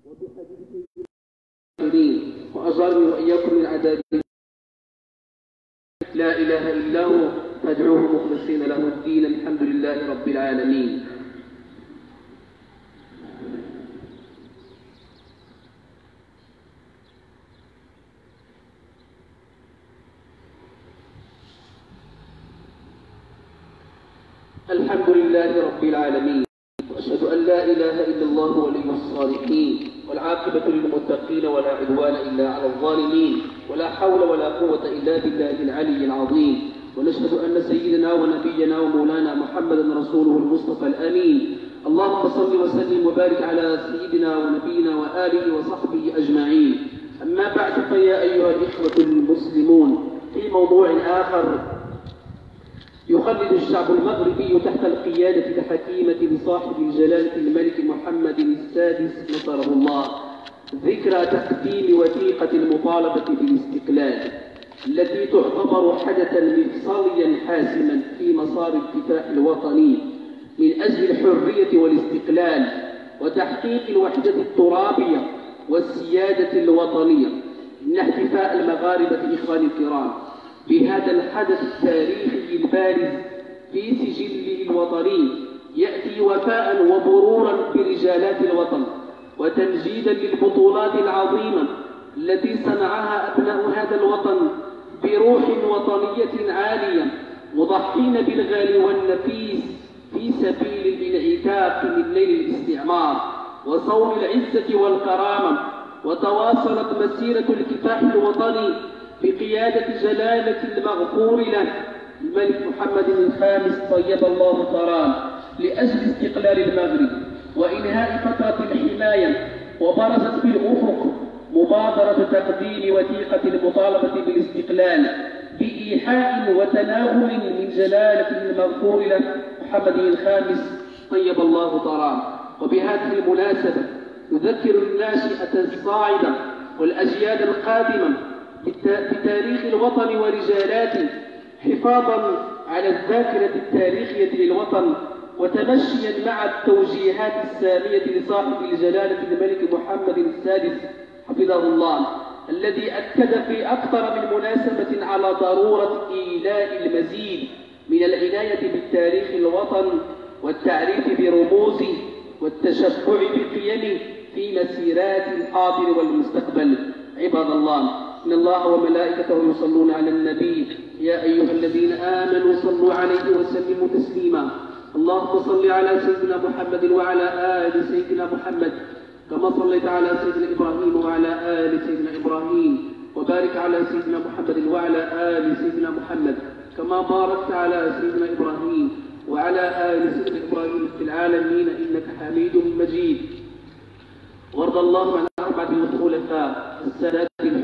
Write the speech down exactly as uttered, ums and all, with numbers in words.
وبحديث سيدنا وأجرني وإياكم من عذاب لا إله إلا هو فادعوه مخلصين له الدين. الحمد لله رب العالمين. الحمد لله رب العالمين، وأشهد أن لا إله إلا الله ولي الصالحين، والعاقبة للمتقين ولا عدوان إلا على الظالمين، ولا حول ولا قوة إلا بالله العلي العظيم. ونشهد أن سيدنا ونبينا ومولانا محمدا رسوله المصطفى الأمين. اللهم صل وسلم وبارك على سيدنا ونبينا وآله وصحبه أجمعين. أما بعد، فيا أيها الإخوة المسلمون، في موضوع آخر يخلد الشعب المغربي تحت القيادة الحكيمة لصاحب الجلالة الملك محمد السادس نصره الله ذكرى تقديم وثيقة المطالبة بالاستقلال، التي تعتبر حدثا مفصليا حاسما في مسار الدفاع الوطني من أجل الحرية والاستقلال وتحقيق الوحدة الترابية والسيادة الوطنية. إن احتفاء المغاربة إخواني الكرام بهذا الحدث التاريخي البارز في سجله الوطني يأتي وفاء وبرورا برجالات الوطن، وتمجيدا للبطولات العظيمة التي صنعها أبناء هذا الوطن بروح وطنية عالية، مضحين بالغالي والنفيس في سبيل الانعتاق من ليل الاستعمار وصون العزة والكرامة. وتواصلت مسيرة الكفاح الوطني بقيادة جلالة المغفور له الملك محمد الخامس طيب الله ثراه لأجل استقلال المغرب وإنهاء فترة الحماية. وبرزت في الأفق مبادرة تقديم وثيقة المطالبة بالاستقلال بإيحاء وتناول من جلالة المغفور له محمد الخامس طيب الله ثراه. وبهذه المناسبة نذكر الناشئة الصاعدة والأجيال القادمة بتاريخ الوطن ورجالاته، حفاظا على الذاكرة التاريخية للوطن وتمشيا مع التوجيهات السامية لصاحب الجلالة الملك محمد السادس حفظه الله، الذي أكد في أكثر من مناسبة على ضرورة إيلاء المزيد من العناية بالتاريخ الوطن والتعريف برموزه والتشفع بقيمه في مسيرات الحاضر والمستقبل. عباد الله، إن الله وملائكته يصلون على النبي يا أيها الذين آمنوا صلوا عليه وسلموا تسليما. اللهم صل على سيدنا محمد وعلى آل سيدنا محمد كما صليت على سيدنا إبراهيم وعلى آل سيدنا إبراهيم، وبارك على سيدنا محمد وعلى آل سيدنا محمد كما باركت على سيدنا إبراهيم وعلى آل سيدنا إبراهيم في العالمين إنك حميد مجيد. وارض اللهم عن أربعة الخلفاء السادات